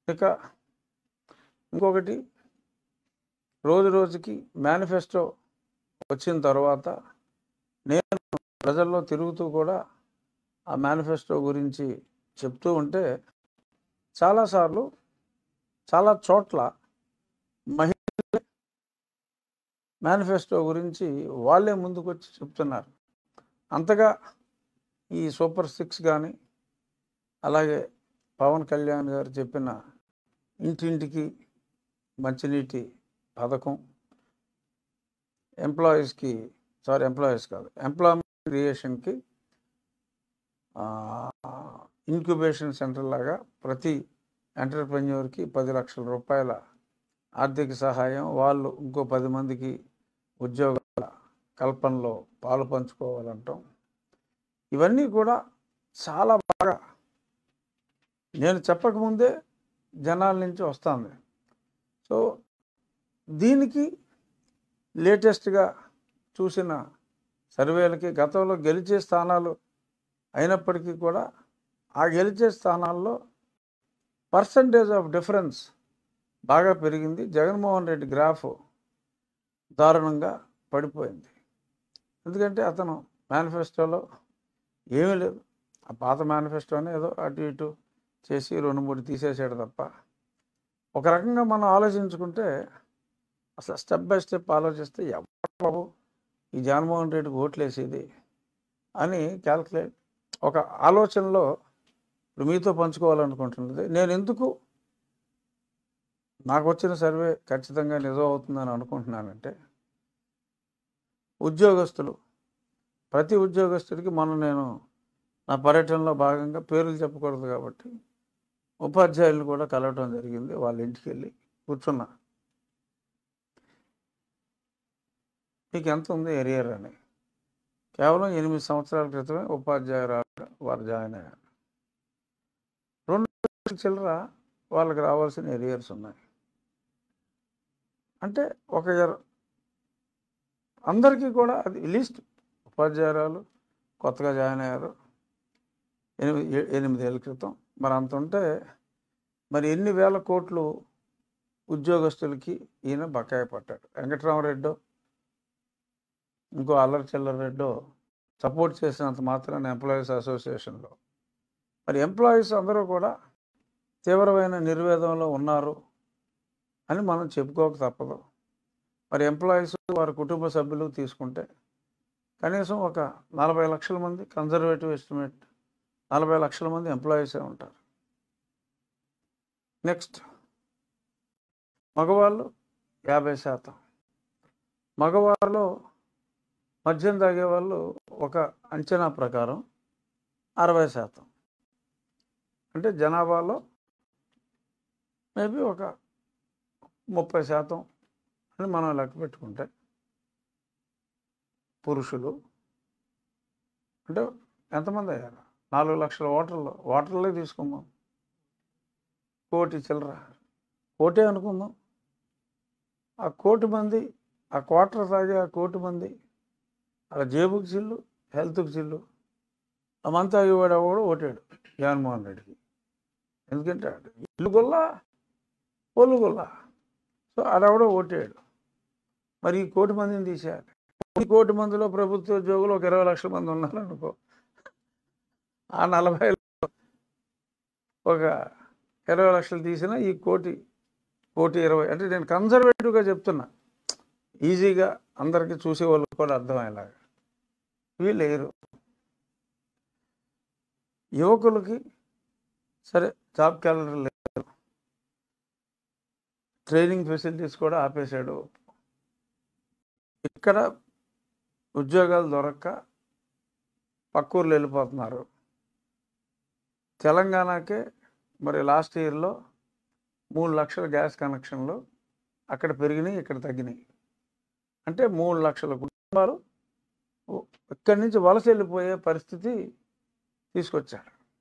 ఇక ఇంకొకటి, రోజు రోజుకి మేనిఫెస్టో వచ్చిన తర్వాత నేను ప్రజల్లో తిరుగుతూ కూడా ఆ మేనిఫెస్టో గురించి చెప్తూ ఉంటే చాలాసార్లు చాలా చోట్ల మహిళ మేనిఫెస్టో గురించి వాళ్ళే ముందుకొచ్చి చెప్తున్నారు. అంతగా ఈ సూపర్ 6 కానీ అలాగే పవన్ కళ్యాణ్ గారు చెప్పిన ఇంటింటికి మంచినీటి పథకం, ఎంప్లాయ్మెంట్ క్రియేషన్కి ఇంక్యుబేషన్ సెంటర్ లాగా ప్రతి ఎంటర్ప్రెన్యూర్కి 10 లక్షల రూపాయల ఆర్థిక సహాయం, వాళ్ళు ఇంకో 10 మందికి ఉద్యోగాల కల్పనలో పాలు పంచుకోవాలంటాం. ఇవన్నీ కూడా చాలా బాగా నేను చెప్పకముందే జనాల నుంచి వస్తుంది. సో దీనికి లేటెస్ట్గా చూసిన సర్వేలకి గతంలో గెలిచే స్థానాలు అయినప్పటికీ కూడా ఆ గెలిచే స్థానాల్లో పర్సంటేజ్ ఆఫ్ డిఫరెన్స్ బాగా పెరిగింది. జగన్మోహన్ రెడ్డి గ్రాఫ్ దారుణంగా పడిపోయింది. ఎందుకంటే అతను మేనిఫెస్టోలో ఏమీ లేదు. ఆ పాత మేనిఫెస్టోనే ఏదో అటు ఇటు చేసి 2-3 తీసేసాడు తప్ప. ఒక రకంగా మనం ఆలోచించుకుంటే అసలు స్టెప్ బై స్టెప్ ఆలోచిస్తే ఎవరు బాబు ఈ జగన్మోహన్ రెడ్డికి ఓట్లేసేది అని ఒక ఆలోచనలో ఇప్పుడు మీతో పంచుకోవాలనుకుంటున్నది. నేను ఎందుకు నాకు వచ్చిన సర్వే ఖచ్చితంగా నిజం అవుతుందని అనుకుంటున్నానంటే, ప్రతి ఉద్యోగస్తుడికి నేను నా పర్యటనలో భాగంగా పేర్లు చెప్పకూడదు కాబట్టి ఉపాధ్యాయులను కూడా కలవటం జరిగింది. వాళ్ళ ఇంటికి వెళ్ళి కూర్చున్నా, మీకు ఎంత ఉంది ఎరియర్ అని. కేవలం 8 సంవత్సరాల క్రితమే ఉపాధ్యాయురాలు వారు జాయిన్ అయ్యారు. 2 లక్షల చిల్లర వాళ్ళకి రావాల్సిన ఎరియర్స్ ఉన్నాయి. అంటే అందరికీ కూడా అది లిస్ట్. ఉపాధ్యాయురాలు కొత్తగా జాయిన్ అయ్యారు 8 ఏళ్ళ క్రితం. మరి అంత ఉంటే మరి ఎన్ని వేల కోట్లు ఉద్యోగస్తులకి ఈయన బకాయి పట్టాడు. వెంకటరామరెడ్డో ఇంకో అల్లరి చిల్లర రెడ్డో సపోర్ట్ చేసినంత మాత్రాన ఎంప్లాయీస్ అసోసియేషన్లో మరి ఎంప్లాయీస్ అందరూ కూడా తీవ్రమైన నిర్వేదంలో ఉన్నారు అని మనం చెప్పుకోక తప్పదు. మరి ఎంప్లాయీస్ వారి కుటుంబ సభ్యులు తీసుకుంటే కనీసం ఒక 40 లక్షల మంది, కన్జర్వేటివ్ ఎస్టిమేట్ 40 లక్షల మంది ఎంప్లాయీసే ఉంటారు. నెక్స్ట్ మగవాళ్ళు 50%. మగవాళ్ళలో మద్యం తాగే వాళ్ళు ఒక అంచనా ప్రకారం 60%. అంటే జనాభాలో మేబీ ఒక 30% అని మనం లెక్క పెట్టుకుంటే పురుషులు అంటే ఎంతమంది అయ్యారు? 4 లక్షల ఓటర్లే తీసుకుందాం. 1 కోటి చిల్లర, కోటే అనుకుందాం. ఆ 1 కోటి మంది, ఆ క్వార్టర్ తాగే 1 కోటి మంది అలా జేబుకి చిల్లు, హెల్త్కి చిల్లు, ఆ మంత్ తాగేవాడు కూడా ఓటాడు జగన్మోహన్ రెడ్డికి. ఎందుకంటే ఇల్లు గొల్ల ఒళ్ళు గొల్ల. సో ఆడెవడో ఓటాడు. మరి ఈ 1 కోటి మందిని తీసేయాలి. 1 కోటి మందిలో ప్రభుత్వ ఉద్యోగులు ఒక 20 లక్షల మంది ఉన్నారనుకో, ఆ 40 ఒక 20 లక్షలు తీసినా ఈ 1 కోటి 20. అంటే నేను కన్జర్వేటివ్గా చెప్తున్నా, ఈజీగా అందరికీ చూసే వాళ్ళు కూడా అర్థమయ్యేలాగా. వీళ్ళు లేరు. యువకులకి సరే జాబ్ క్యాలెండర్ లేదు, ట్రైనింగ్ ఫెసిలిటీస్ కూడా ఆపేశాడు. ఇక్కడ ఉద్యోగాలు దొరక్క పక్కూర్లు వెళ్ళిపోతున్నారు. తెలంగాణకే మరి లాస్ట్ ఇయర్లో 3 లక్షల గ్యాస్ కనెక్షన్లు అక్కడ పెరిగినాయి, ఇక్కడ తగ్గినాయి. అంటే 3 లక్షల కుటుంబాలు ఇక్కడి నుంచి వలస వెళ్ళిపోయే పరిస్థితి తీసుకొచ్చారు.